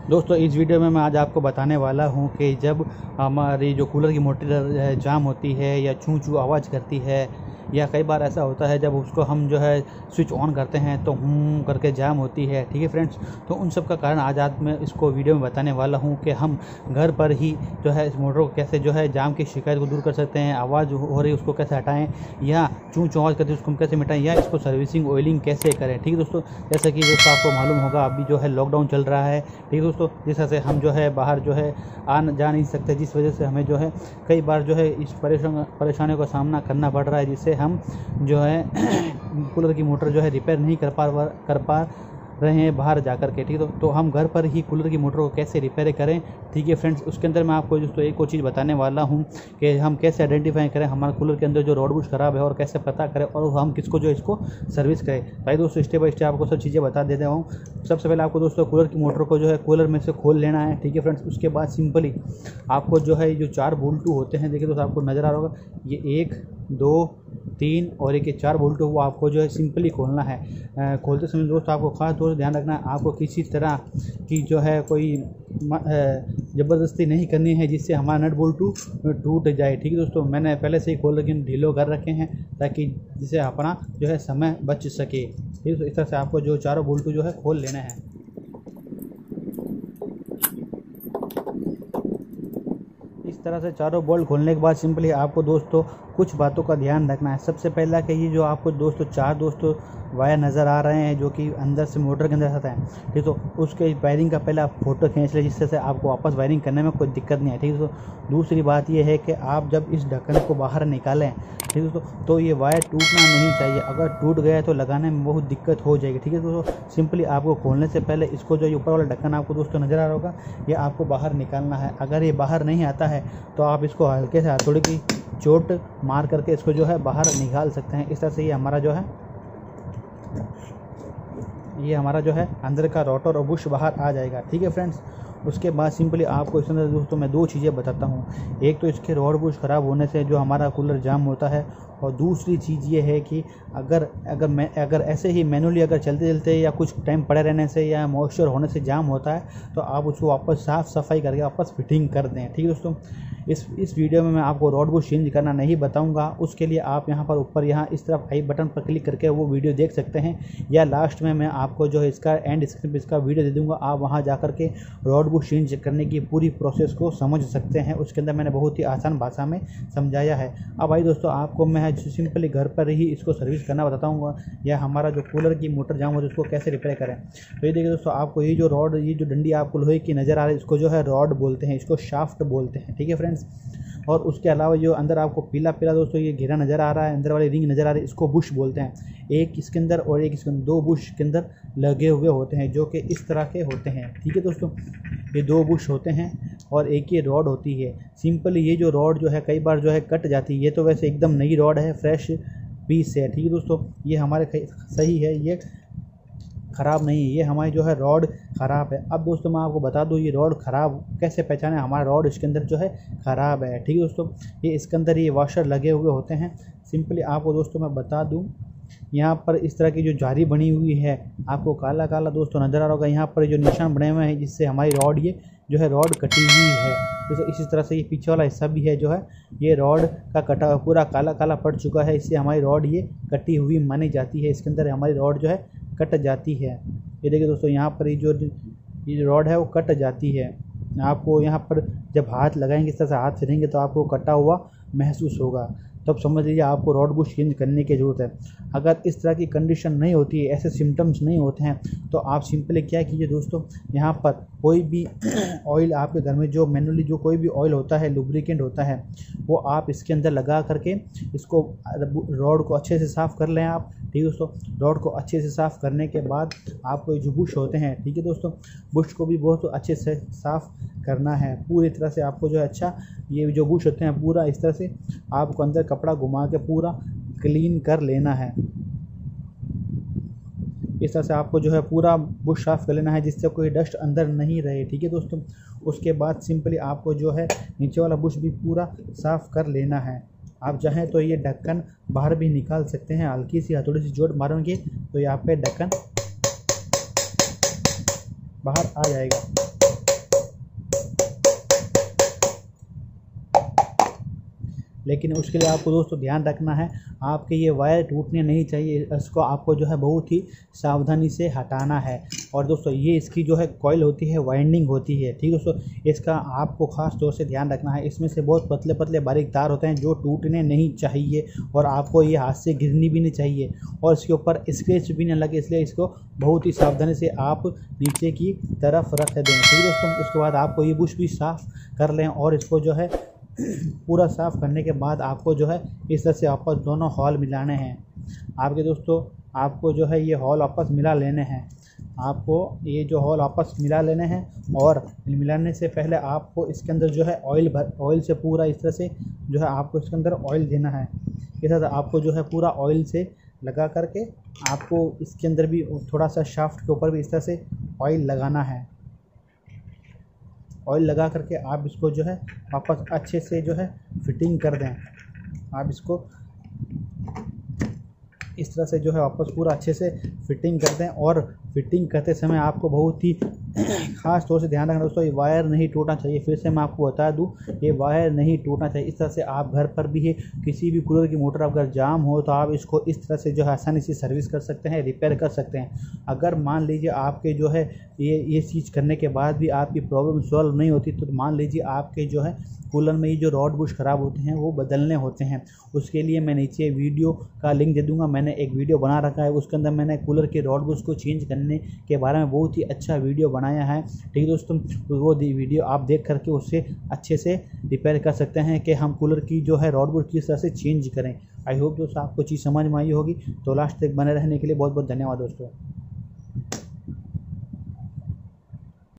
दोस्तों इस वीडियो में मैं आज आपको बताने वाला हूं कि जब हमारी जो कूलर की मोटर जाम होती है या चूं चूं आवाज़ करती है, या कई बार ऐसा होता है जब उसको हम जो है स्विच ऑन करते हैं तो करके जाम होती है। ठीक है फ्रेंड्स, तो उन सब का कारण आज मैं इसको वीडियो में बताने वाला हूं कि हम घर पर ही जो है इस मोटर को कैसे जो है जाम की शिकायत को दूर कर सकते हैं, आवाज़ हो रही उसको कैसे हटाएँ, या चूं चूं आवाज़ करती है उसको हम कैसे मिटाएँ, या इसको सर्विसिंग ऑयलिंग कैसे करें। ठीक है दोस्तों, जैसा कि दोस्तों आपको मालूम होगा अभी जो है लॉकडाउन चल रहा है। ठीक है दोस्तों, जिस तरह से हम जो है बाहर जो है जा नहीं सकते, जिस वजह से हमें जो है कई बार जो है इस परेशानियों का सामना करना पड़ रहा है, जिससे हम जो है कूलर की मोटर जो है रिपेयर नहीं कर पा रहे हैं बाहर जाकर के। ठीक है, तो हम घर पर ही कूलर की मोटर को कैसे रिपेयर करें। ठीक है फ्रेंड्स, उसके अंदर मैं आपको दोस्तों एक और चीज़ बताने वाला हूं कि हम कैसे आइडेंटिफाई करें हमारे कूलर के अंदर जो रॉड बुश खराब है, और कैसे पता करें और हम किसको जो इसको सर्विस करें। भाई दोस्तों स्टेप बाय स्टेप आपको सब चीज़ें बता देता हूँ। सबसे पहले आपको दोस्तों कूलर की मोटर को जो है कूलर में से खोल लेना है। ठीक है फ्रेंड्स, उसके बाद सिंपली आपको जो है जो 4 बोल्टू होते हैं, देखिए दोस्तों आपको नज़र आ रहा होगा, ये 1 2 3 और एक 4 बोल्ट वो आपको जो है सिंपली खोलना है। खोलते समय दोस्तों आपको खास तौर से ध्यान रखना है, आपको किसी तरह की जो है कोई ज़बरदस्ती नहीं करनी है जिससे हमारा नट बोल्टू टूट जाए। ठीक है दोस्तों, मैंने पहले से ही खोल रखे ढीलो कर रखे हैं ताकि जिससे अपना जो है समय बच सके। ठीक है, इस तरह से आपको जो 4 बोल्टू जो है खोल लेना है। इस तरह से चारों बोल्ट खोलने के बाद सिंपली आपको दोस्तों कुछ बातों का ध्यान रखना है। सबसे पहला कि ये जो आपको दोस्तों 4 वायर नज़र आ रहे हैं जो कि अंदर से मोटर के अंदर आता है, ठीक है, तो उसके वायरिंग का पहले आप फोटो खींच लें जिससे से आपको वापस वायरिंग करने में कोई दिक्कत नहीं है। ठीक है दोस्तों, दूसरी बात ये है कि आप जब इस ढक्कन को बाहर निकालें, ठीक है दोस्तों, तो ये वायर टूटना नहीं चाहिए। अगर टूट गया तो लगाने में बहुत दिक्कत हो जाएगी। ठीक है दोस्तों, सिंपली आपको खोलने से पहले इसको जो ऊपर वाला ढक्कन आपको दोस्तों नज़र आ रहा होगा, ये आपको बाहर निकालना है। अगर ये बाहर नहीं आता है तो आप इसको हल्के से हथौड़े की चोट मार करके इसको जो है बाहर निकाल सकते हैं। इस तरह से ये हमारा जो है अंदर का रोटर और बुश बाहर आ जाएगा। ठीक है फ्रेंड्स, उसके बाद सिंपली आपको इसके अंदर दोस्तों मैं 2 चीज़ें बताता हूँ। एक तो इसके रॉड बुश ख़राब होने से जो हमारा कूलर जाम होता है, और दूसरी चीज़ ये है कि अगर ऐसे ही मैनुअली अगर चलते चलते या कुछ टाइम पड़े रहने से या मॉइस्चर होने से जाम होता है तो आप उसको वापस साफ़ सफाई करके वापस फिटिंग कर दें। ठीक है दोस्तों, इस वीडियो में मैं आपको रॉड बुश चेंज करना नहीं बताऊंगा। उसके लिए आप यहाँ पर ऊपर यहाँ इस तरफ आई बटन पर क्लिक करके वो वीडियो देख सकते हैं, या लास्ट में मैं आपको जो है इसका एंड स्क्रीन पर इसका वीडियो दे दूँगा। आप वहाँ जा कर के रॉड बुश चेंज करने की पूरी प्रोसेस को समझ सकते हैं। उसके अंदर मैंने बहुत ही आसान भाषा में समझाया है। अब भाई दोस्तों आपको मैं सिंपली घर पर ही इसको सर्विस करना बताऊंगा, या हमारा जो कूलर की मोटर जाम होती है उसको कैसे रिपेयर करें। तो ये देखिए दोस्तों, आपको ये जो डंडी आपको लोहे की नज़र आ रही है इसको जो है रॉड बोलते हैं, इसको शाफ्ट बोलते हैं। ठीक है फ्रेंड्स, और उसके अलावा जो अंदर आपको पीला दोस्तों ये घेरा नज़र आ रहा है, अंदर वाली रिंग नज़र आ रही है, इसको बुश बोलते हैं। एक इसके अंदर और एक इसके अंदर 2 बुश के अंदर लगे हुए होते हैं जो कि इस तरह के होते हैं। ठीक है दोस्तों, ये 2 बुश होते हैं और एक ये रॉड होती है। सिंपली ये जो रॉड जो है कई बार जो है कट जाती है। ये तो वैसे एकदम नई रॉड है, फ्रेश पीस है। ठीक है दोस्तों, ये हमारे सही है, ये ख़राब नहीं है, ये हमारी जो है रॉड ख़राब है। अब दोस्तों मैं आपको बता दूं ये रॉड ख़राब कैसे पहचाने, हमारा रॉड इसके अंदर जो है ख़राब है। ठीक है दोस्तों, ये इसके अंदर ये वॉशर लगे हुए होते हैं। सिंपली आपको दोस्तों मैं बता दूं, यहाँ पर इस तरह की जो जारी बनी हुई है, आपको काला काला दोस्तों नज़र आ रहा होगा, यहाँ पर जो निशान बने हुए हैं जिससे हमारी रॉड ये जो है रॉड कटी हुई है। दोस्तों इसी तरह से ये पीछे वाला हिस्सा भी है जो है ये रॉड का कटा पूरा काला काला पड़ चुका है, इससे हमारी रॉड ये कटी हुई मानी जाती है। इसके अंदर हमारी रॉड जो है कट जाती है। ये देखिए दोस्तों, यहाँ पर ये जो रॉड है वो कट जाती है। आपको यहाँ पर जब हाथ लगाएंगे, इस तरह से हाथ फिरेंगे तो आपको कटा हुआ महसूस होगा, तब समझ लीजिए आपको रॉड बुश चेंज करने की ज़रूरत है। अगर इस तरह की कंडीशन नहीं होती है, ऐसे सिम्टम्स नहीं होते हैं, तो आप सिंपली क्या कीजिए दोस्तों, यहाँ पर कोई भी ऑयल आपके घर में जो मैनुअली जो कोई भी ऑयल होता है, लुब्रिकेंट होता है, वो आप इसके अंदर लगा करके इसको रॉड को अच्छे से साफ़ कर लें आप। ठीक है दोस्तों, रॉड को अच्छे से साफ़ करने के बाद आपको जो बुश होते हैं, ठीक है दोस्तों, बुश को भी बहुत अच्छे से साफ़ करना है पूरी तरह से। आपको जो है अच्छा ये जो बुश होते हैं पूरा इस तरह से आपको अंदर कपड़ा घुमा के पूरा क्लीन कर लेना है। इस तरह से आपको जो है पूरा बुश साफ़ कर लेना है जिससे कोई डस्ट अंदर नहीं रहे। ठीक है दोस्तों, उसके बाद सिंपली आपको जो है नीचे वाला बुश भी पूरा साफ़ कर लेना है। आप चाहें तो ये ढक्कन बाहर भी निकाल सकते हैं, हल्की सी हथौड़ी से जोड़ मारेंगे तो यहाँ पे ढक्कन बाहर आ जाएगा। लेकिन उसके लिए आपको दोस्तों ध्यान रखना है, आपके ये वायर टूटने नहीं चाहिए, इसको आपको जो है बहुत ही सावधानी से हटाना है। और दोस्तों ये इसकी जो है कॉइल होती है, वाइंडिंग होती है, ठीक है दोस्तों, इसका आपको ख़ास तौर से ध्यान रखना है। इसमें से बहुत पतले पतले बारीक तार होते हैं जो टूटने नहीं चाहिए और आपको ये हाथ से गिरनी भी नहीं चाहिए और इसके ऊपर स्क्रैच भी नहीं लगे, इसलिए इसको बहुत ही सावधानी से आप नीचे की तरफ रख दें, ठीक है दोस्तों। उसके बाद आपको ये बुश भी साफ़ कर लें और इसको जो है पूरा साफ़ करने के बाद आपको जो है इस तरह से वापस दोनों हॉल मिलाने हैं आपके दोस्तों। आपको जो है ये हॉल वापस मिला लेने हैं, आपको ये जो हॉल वापस मिला लेने हैं और मिलाने से पहले आपको इसके अंदर जो है ऑयल से पूरा इस तरह से जो है आपको इसके अंदर ऑयल देना है। इस तरह से आपको जो है पूरा ऑयल से लगा करके आपको इसके अंदर भी थोड़ा सा शाफ्ट के ऊपर भी इस तरह से ऑयल लगाना है। ऑयल लगा करके आप इसको जो है वापस अच्छे से जो है फिटिंग कर दें। आप इसको इस तरह से जो है वापस पूरा अच्छे से फिटिंग कर दें और फिटिंग करते समय आपको बहुत ही ख़ास तौर से ध्यान रखना दोस्तों, ये वायर नहीं टूटना चाहिए। फिर से मैं आपको बता दूं, ये वायर नहीं टूटना चाहिए। इस तरह से आप घर पर भी है किसी भी कूलर की मोटर अगर जाम हो तो आप इसको इस तरह से जो है आसानी से सर्विस कर सकते हैं, रिपेयर कर सकते हैं। अगर मान लीजिए आपके जो है ये चीज़ करने के बाद भी आपकी प्रॉब्लम सॉल्व नहीं होती तो मान लीजिए आपके जो है कूलर में ये जो रॉड बुश ख़राब होते हैं वो बदलने होते हैं। उसके लिए मैं नीचे वीडियो का लिंक दे दूंगा, मैंने एक वीडियो बना रखा है, उसके अंदर मैंने कूलर के रॉड बुश को चेंज करने के बारे में बहुत ही अच्छा वीडियो बनाया है, ठीक है दोस्तों। वो वीडियो आप देख करके उससे अच्छे से रिपेयर कर सकते हैं कि हम कूलर की जो है रॉड बुश किस तरह से चेंज करें। आई होप दोस्तों आपको चीज़ समझ में आई होगी। तो लास्ट तक बने रहने के लिए बहुत बहुत धन्यवाद दोस्तों।